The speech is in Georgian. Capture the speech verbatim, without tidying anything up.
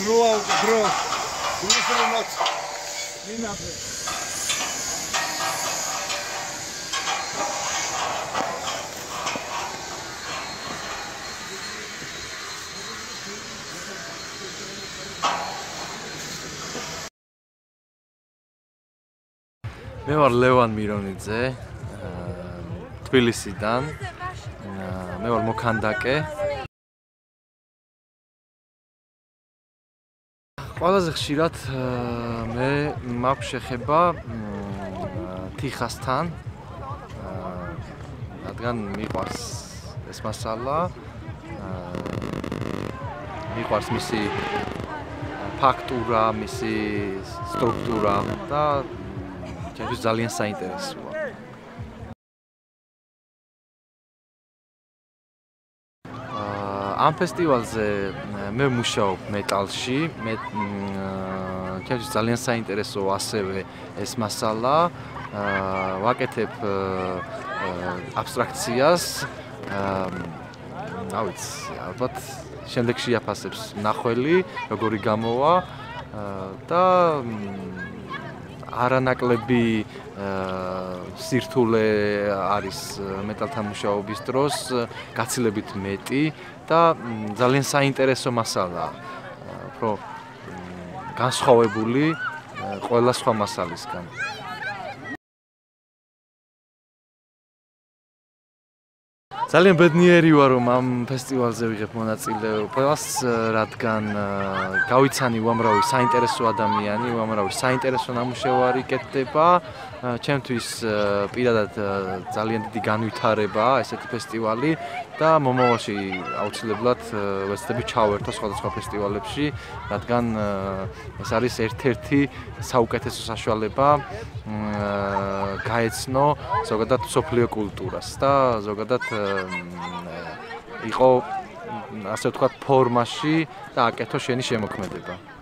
დროა დრო გულისრუნოთ მინაფე მე ვარ ლევან მირონიძე თბილისიდან მე ვარ მოქანდაკე ყველაზე ხშირად მე მაქვს შეხება თიხასთან რადგან მიყვარს ეს მასალა მიყვარს მისი ფაქტურა მისი სტრუქტურა და ჩემთვის ძალიან საინტერესოა ამ ფესტივალზე მე ვმუშაობ მეტალში, მე ჩემთვის ძალიან საინტერესოა ასევე ეს მასალა, ვაკეთებ აბსტრაქციას, რა ვიცი, ალბათ შემდეგში აფასებს ნახველი, როგორი გამოვა და არანაკლები სირთულე არის მეტალთან მუშაობის დროს, გაცილებით მეტი და ძალიან საინტერესო მასალაა, უფრო განსხვავებული ყველა სხვა მასალისგან. ძალიან ბედნიერი ვარ, რომ ამ ფესტივალზე ვიღებ მონაწილეობას, რადგან გავიცანი უამრავი საინტერესო ადამიანი, უამრავი საინტერესო ნამუშევარი კეთდება. ჩემთვის პირადად ძალიან დიდი განვითარებაა ესეთი ფესტივალი და მომავალში აუცილებლად ვეცდები ჩავერთო სხვადასხვა ფესტივალებში, რადგან ეს არის ერთ-ერთი საუკეთესო საშუალება გაეცნო ზოგადად მსოფლიო კულტურას და ზოგადად იყო ასე ვთქვათ ფორმაში და აკეთო შენი შემოქმედება.